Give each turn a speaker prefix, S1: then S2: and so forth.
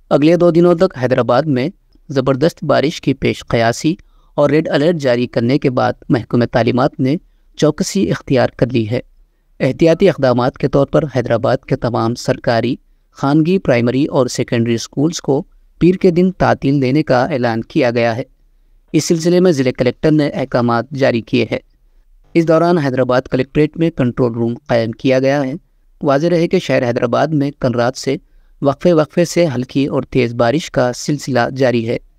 S1: अगले 2 दिनों तक हैदराबाद में ज़बरदस्त बारिश की पेश कयासी और रेड अलर्ट जारी करने के बाद महकमे तालीमात ने चौकसी इख्तियार कर ली है। एहतियाती इक़दामात के तौर पर हैदराबाद के तमाम सरकारी, खानगी प्राइमरी और सेकेंडरी स्कूल्स को पीर के दिन तातील देने का ऐलान किया गया है। इस सिलसिले में ज़िले कलेक्टर ने अहकामात जारी किए हैं। इस दौरान हैदराबाद कलेक्ट्रेट में कंट्रोल रूम कायम किया गया है। वाज़ेह रहे कि शहर हैदराबाद में कल रात से वक्फे से हल्की और तेज़ बारिश का सिलसिला जारी है।